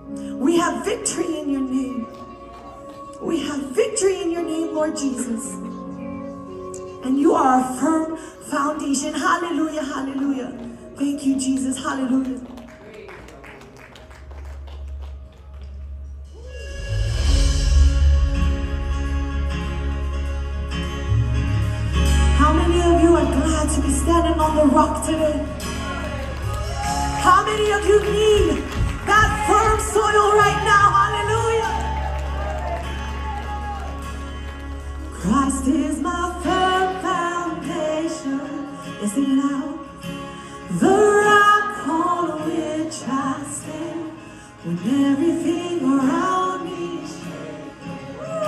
We have victory in your name. We have victory in your name, Lord Jesus. And you are a firm foundation. Hallelujah, hallelujah. Thank you, Jesus. Hallelujah. How many of you are glad to be standing on the rock today? How many of you need that firm soil right now? Hallelujah. Christ is my firm foundation. Let's sing it out. The rock on which I stand when everything around me is shaking.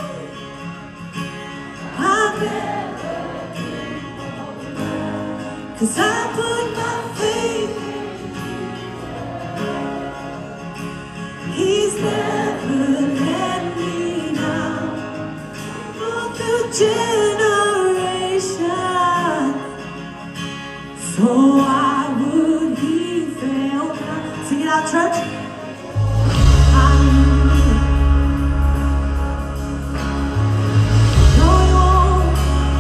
I've never been more glad, 'cause I put my faith in Jesus. He's never let me down. Through generation, so why would he fail now? Sing it out, church. Hallelujah. No, he won't.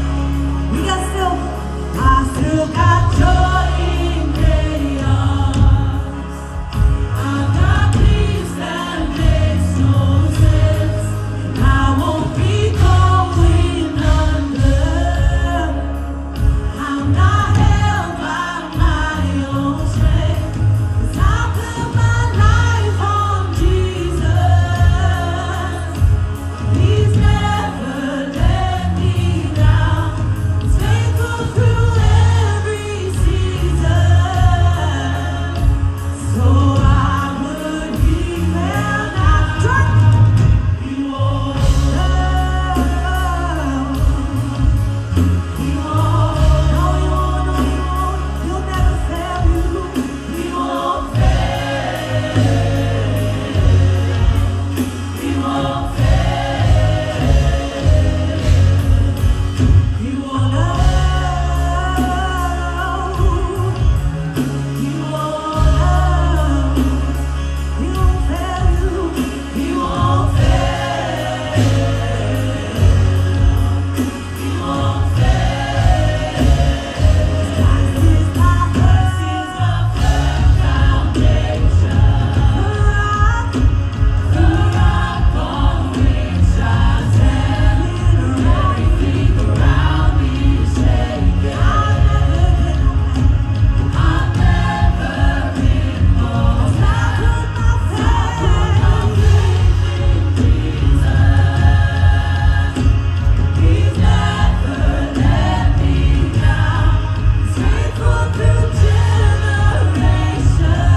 I still got joy in chaos. I've got peace that makes no sense. I won't be going under. I'm not held by my own strength, 'cause I put my life on Jesus. He's never let me down. He's faithful through every season. So why would he fail now? He won't fail. He won't. No, he won't. No, he won't. He'll never fail you. He won't fail. He won't fail. He won't know. He won't know. He won't fail you. He won't fail. He won't fail. Christ is my firm foundation. The rock on which I stand. Everything around me is shaking. I've never been more glad. I put my faith in Jesus. He's never let me down. He's faithful through generation.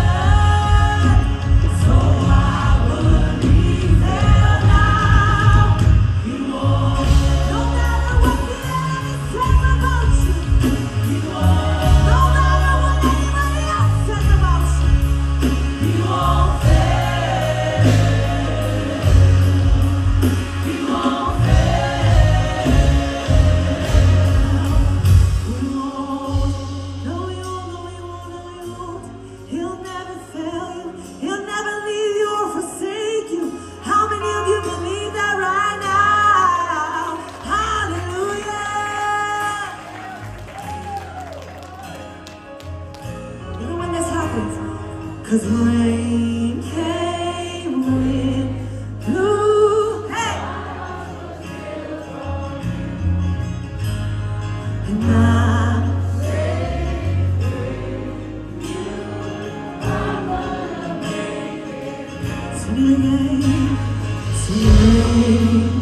So why would he fail now? He won't. No matter what the enemy says about you, he won't. No matter what anybody else says about you, he won't fail. He won't fail. He won't. No, he won't. No, he won't. No, he won't. He'll never fail you. He'll never leave you or forsake you. How many of you believe that right now? Hallelujah. Even when this happens, 'cause rain came, wind blew, hey, and now sing it again, sing it again.